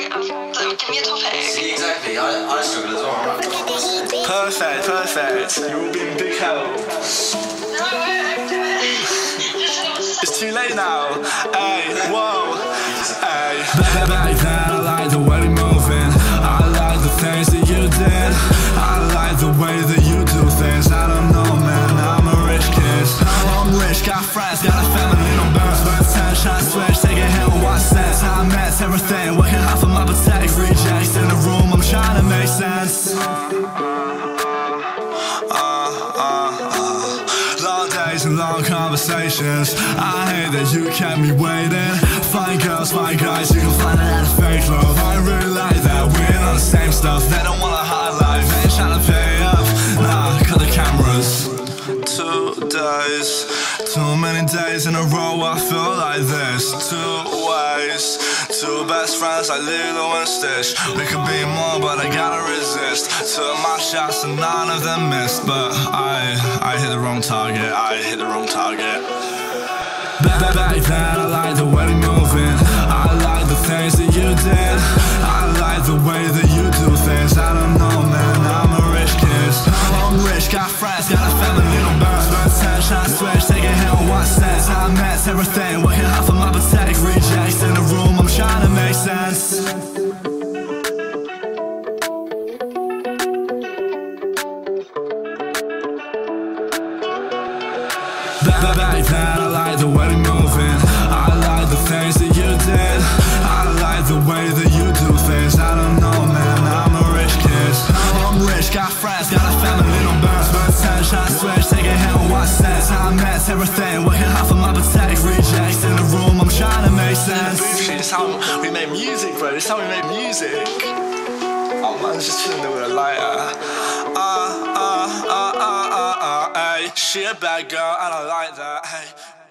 give me a topic. See, exactly. I struggle as well. Perfect. You will be in big help. No, I won't do it. It's too late now. Hey, whoa. Hey. Back then I like the way you're moving. I like the things that you did. I like the way that you do things. I don't know, man, I'm a rich kid. I'm rich, got friends, got a family, no burns, but attention, I switch, take a hit, what sense? I mess everything, working hard for my protect. Rejects in the room, I'm trying to make sense. Long days and long conversations. I hate that you kept me waiting. Fine girls, fine guys, you can find it at a fake love. I really like that, we're on the same stuff. They don't wanna highlight, they ain't trying to pay up. Nah, cut the cameras. 2 days, too many days in a row I feel like this. 2 ways, 2 best friends like Lilo and Stitch. We could be more but I gotta resist. Took my shots and none of them missed. But I hit the wrong target, Back then I like the way you're moving. I like the things that you did. I like the way that you do things. I don't know, man, I'm a rich kid. I'm rich, got friends, got a family, no burns, but attention, I switch, take a hit, what sense? I mess everything, working hard for my protect. Rejects in the room, I'm trying to make sense. Back then I like the way you're moving. I like the things that you did. I like the way that you do things. I don't know, man, I'm a rich kid. I'm rich, got friends, got a family, no burns, but attention, I switch, take a hit, what sense? I mess everything, working hard for my protect. Rejects in the room, I'm trying to make sense. This is how we make music, bro. This is how we make music. Oh man, just chilling there with a lighter. Hey, she a bad girl and I like that. Hey.